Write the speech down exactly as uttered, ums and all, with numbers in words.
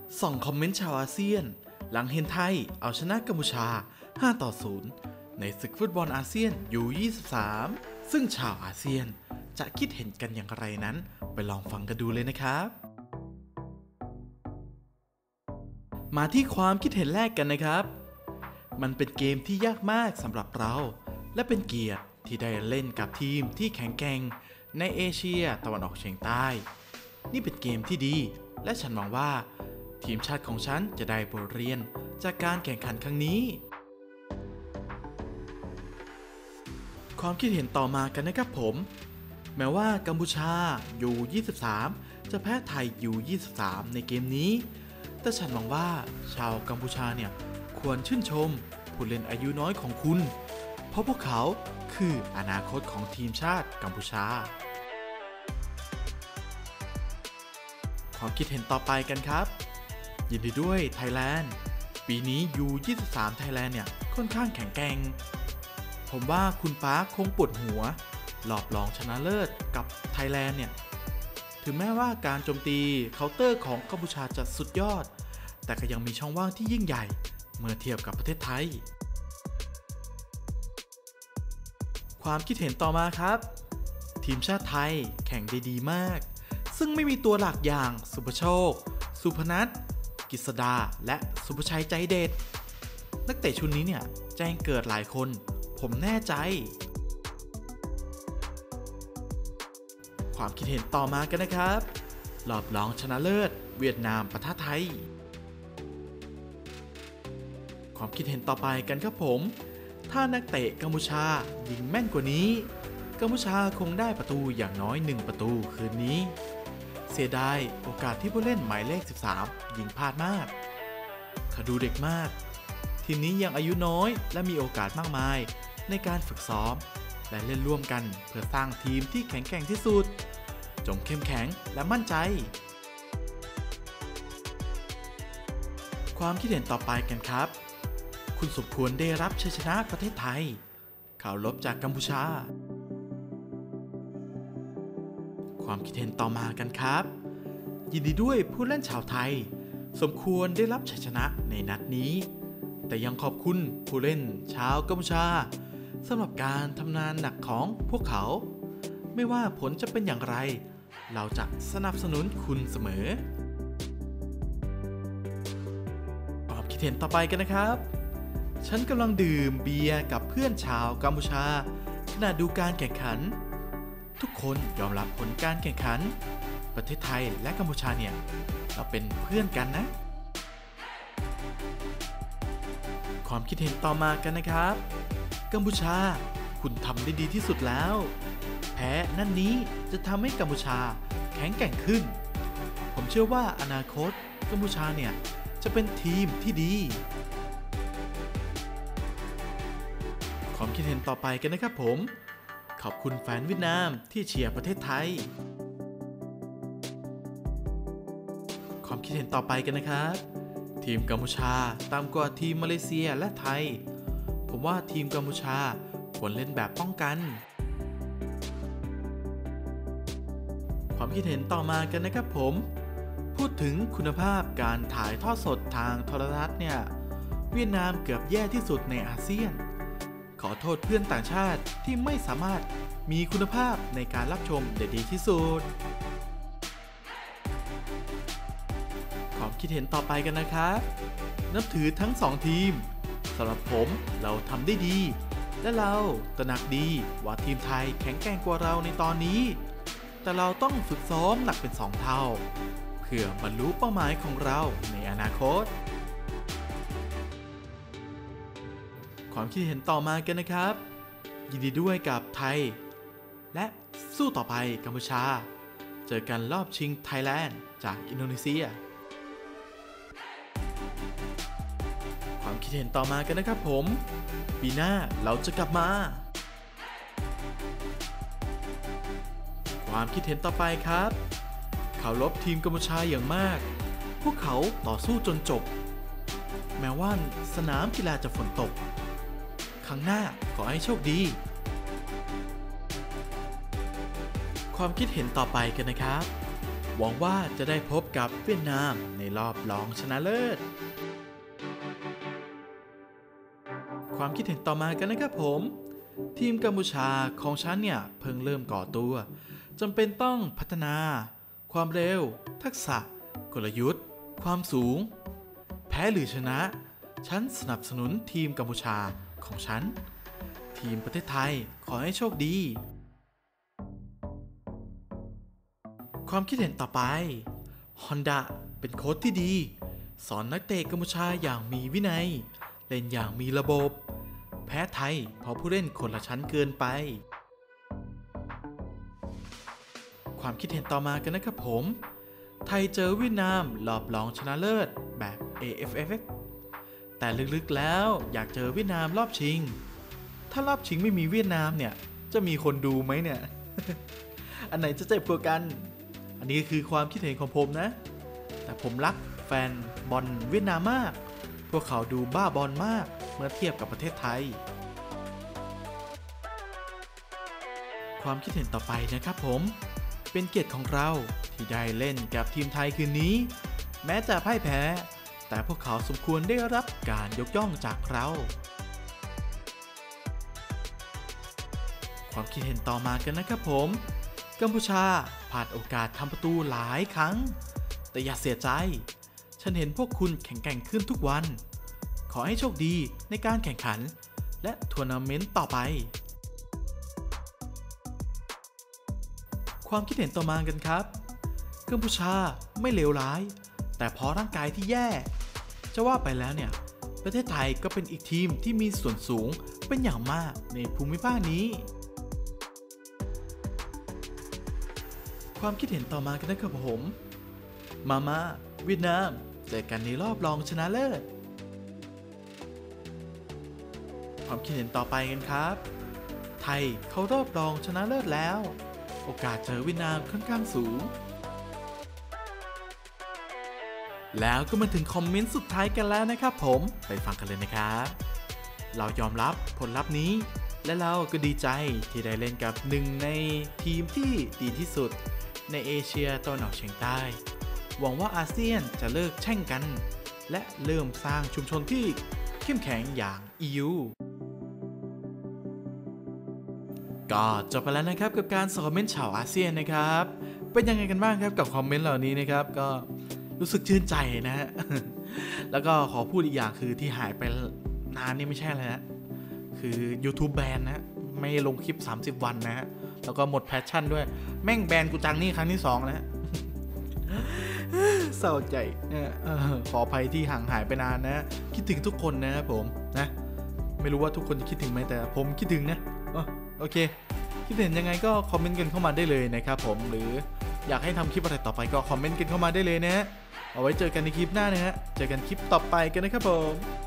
ส่องคอมเมนต์ชาวอาเซียนหลังเห็นไทยเอาชนะกัมพูชาห้าต่อศูนย์ในศึกฟุตบอลอาเซียน ยู ยี่สิบสาม ซึ่งชาวอาเซียนจะคิดเห็นกันอย่างไรนั้นไปลองฟังกันดูเลยนะครับมาที่ความคิดเห็นแรกกันนะครับมันเป็นเกมที่ยากมากสำหรับเราและเป็นเกียรติที่ได้เล่นกับทีมที่แข็งแกร่งในเอเชียตะวันออกเฉียงใต้นี่เป็นเกมที่ดีและฉันหวังว่าทีมชาติของฉันจะได้บทเรียนจากการแข่งขันครั้งนี้ความคิดเห็นต่อมากันนะครับผมแม้ว่ากัมพูชา ยู ยี่สิบสาม จะแพ้ไทย ยู ยี่สิบสาม ในเกมนี้แต่ฉันหวังว่าชาวกัมพูชาเนี่ยควรชื่นชมผู้เล่นอายุน้อยของคุณเพราะพวกเขาคืออนาคตของทีมชาติกัมพูชาความคิดเห็นต่อไปกันครับยินดีด้วยไทยแลนด์ปีนี้ ยู ยี่สิบสาม ไทยแลนด์เนี่ยค่อนข้างแข็งแกร่งผมว่าคุณป๊าคงปวดหัวหลอบรองชนะเลิศกับไทยแลนด์เนี่ยถึงแม้ว่าการโจมตีเคาน์เตอร์ของกัมพูชาจะสุดยอดแต่ก็ยังมีช่องว่างที่ยิ่งใหญ่เมื่อเทียบกับประเทศไทยความคิดเห็นต่อมาครับทีมชาติไทยแข่งได้ดีมากซึ่งไม่มีตัวหลักอย่างสุภโชคสุพนัทกฤษดาและสุภชัยใจเด็ดนักเตะชุดนี้เนี่ยแจ้งเกิดหลายคนผมแน่ใจความคิดเห็นต่อมากันนะครับรอบรองชนะเลิศเวียดนามปะทะไทยความคิดเห็นต่อไปกันครับผมถ้านักเตะกัมพูชายิงแม่นกว่านี้กัมพูชาคงได้ประตูอย่างน้อยหนึ่งประตูคืนนี้เสียดายโอกาสที่ผู้เล่นหมายเลขสิบสามยิงพลาดมากเขาดูเด็กมากทีมนี้ยังอายุน้อยและมีโอกาสมากมายในการฝึกซ้อมและเล่นร่วมกันเพื่อสร้างทีมที่แข็งแกร่งที่สุดจงเข้มแข็งและมั่นใจความคิดเห็นต่อไปกันครับคุณสมควรได้รับชัยชนะประเทศไทยข่าวลบจากกัมพูชาความคิดเห็นต่อมากันครับยินดีด้วยผู้เล่นชาวไทยสมควรได้รับชัยชนะในนัดนี้แต่ยังขอบคุณผู้เล่นชาวกัมพูชาสำหรับการทำงานหนักของพวกเขาไม่ว่าผลจะเป็นอย่างไรเราจะสนับสนุนคุณเสมอความคิดเห็นต่อไปกันนะครับฉันกำลังดื่มเบียร์กับเพื่อนชาวกัมพูชาขณะดูการแข่งขันทุกคนยอมรับผลการแข่งขันประเทศไทยและกัมพูชาเนี่ยเราเป็นเพื่อนกันนะความคิดเห็นต่อมากันนะครับกัมพูชาคุณทำได้ดีที่สุดแล้วแพ้นั่นนี้จะทำให้กัมพูชาแข็งแกร่งขึ้นผมเชื่อว่าอนาคตกัมพูชาเนี่ยจะเป็นทีมที่ดีความคิดเห็นต่อไปกันนะครับผมขอบคุณแฟนเวียดนามที่เชียร์ประเทศไทยความคิดเห็นต่อไปกันนะครับทีมกัมพูชาต่ำกว่าทีมมาเลเซียและไทยผมว่าทีมกัมพูชาควรเล่นแบบป้องกันความคิดเห็นต่อมากันนะครับผมพูดถึงคุณภาพการถ่ายทอดสดทางโทรทัศน์เนี่ยเวียดนามเกือบแย่ที่สุดในอาเซียนขอโทษเพื่อนต่างชาติที่ไม่สามารถมีคุณภาพในการรับชมได้ดีที่สุดความคิดเห็นต่อไปกันนะครับนับถือทั้งสองทีมสำหรับผมเราทำได้ดีและเราตระหนักดีว่าทีมไทยแข็งแกร่งกว่าเราในตอนนี้แต่เราต้องฝึกซ้อมหนักเป็นสองเท่าเพื่อบรรลุเป้าหมายของเราในอนาคตความคิดเห็นต่อมากันนะครับยินดีด้วยกับไทยและสู้ต่อไปกัมพูชาเจอกันรอบชิงไทยแลนด์จากอินโดนีเซียความคิดเห็นต่อมากันนะครับผมปีหน้าเราจะกลับมาความคิดเห็นต่อไปครับเขาลบทีมกัมพูชาอย่างมากพวกเขาต่อสู้จนจบแม้ว่าสนามกีฬาจะฝนตกครั้งหน้าขอให้โชคดีความคิดเห็นต่อไปกันนะครับหวังว่าจะได้พบกับเวียดนามในรอบรองชนะเลิศความคิดเห็นต่อมากันนะครับผมทีมกัมพูชาของฉันเนี่ยเพิ่งเริ่มก่อตัวจำเป็นต้องพัฒนาความเร็วทักษะกลยุทธ์ความสูงแพ้หรือชนะฉันสนับสนุนทีมกัมพูชาของฉันทีมประเทศไทยขอให้โชคดีความคิดเห็นต่อไป Honda เป็นโค้ชที่ดีสอนนักเตะกัมพูชาอย่างมีวินัยเล่นอย่างมีระบบแพ้ไทยเพราะผู้เล่นคนละชั้นเกินไปความคิดเห็นต่อมากันนะครับผมไทยเจอเวียดนามรอบรองชนะเลิศแบบ เอ เอฟ เอฟ แต่ลึกๆแล้วอยากเจอเวียดนามรอบชิงถ้ารอบชิงไม่มีเวียดนามเนี่ยจะมีคนดูไหมเนี่ย อันไหนจะเจ็บกว่ากันอันนี้คือความคิดเห็นของผมนะแต่ผมรักแฟนบอลเวียดนามมากพวกเขาดูบ้าบอลมากเมื่อเทียบกับประเทศไทยความคิดเห็นต่อไปนะครับผมเป็นเกียรติของเราที่ได้เล่นกับทีมไทยคืนนี้แม้จะพ่ายแพ้แต่พวกเขาสมควรได้รับการยกย่องจากเราความคิดเห็นต่อมากันนะครับผมกัมพูชาพลาดโอกาสทำประตูหลายครั้งแต่อย่าเสียใจฉันเห็นพวกคุณแข็งแกร่งขึ้นทุกวันขอให้โชคดีในการแข่งขันและทัวร์นาเมนต์ต่อไปความคิดเห็นต่อมากันครับกัมพูชาไม่เลวร้ายแต่เพราะร่างกายที่แย่จะว่าไปแล้วเนี่ยประเทศไทยก็เป็นอีกทีมที่มีส่วนสูงเป็นอย่างมากในภูมิภาคนี้ความคิดเห็นต่อมากันนะครับผมมาม่าเวียดนามเจอกันในรอบรองชนะเลิศความคิดเห็นต่อไปกันครับไทยเข้ารอบรองชนะเลิศแล้วโอกาสเจอเวียดนามค่อนข้างสูงแล้วก็มาถึงคอมเมนต์สุดท้ายกันแล้วนะครับผมไปฟังกันเลยนะครับเรายอมรับผลลัพธ์นี้และเราก็ดีใจที่ได้เล่นกับหนึ่งในทีมที่ดีที่สุดในเอเชียตะวันออกเฉียงใต้หวังว่าอาเซียนจะเลิกแช่งกันและเริ่มสร้างชุมชนที่เข้มแข็งอย่าง อี ยู ก็จบไปแล้วนะครับกับการคอมเมนต์ชาวอาเซียนนะครับเป็นยังไงกันบ้างครับกับคอมเมนต์เหล่านี้นะครับก็รู้สึกชื่นใจนะฮะ แล้วก็ขอพูดอีกอย่างคือที่หายไปนานนี่ไม่ใช่เลยนะคือ YouTube แบนนะไม่ลงคลิปสามสิบวันนะฮะแล้วก็หมดแพชชั่นด้วยแม่งแบนกูจังนี่ครั้งที่สองแล้ว เศร้าใจนะขออภัยที่ห่างหายไปนานนะคิดถึงทุกคนนะครับผมนะไม่รู้ว่าทุกคนจะคิดถึงไหมแต่ผมคิดถึงนะโอเคคิดเห็นยังไงก็คอมเมนต์กันเข้ามาได้เลยนะครับผมหรืออยากให้ทำคลิปอะไรต่อไปก็คอมเมนต์กันเข้ามาได้เลยนะเอาไว้เจอกันในคลิปหน้านะฮะเจอกันคลิปต่อไปกันนะครับผม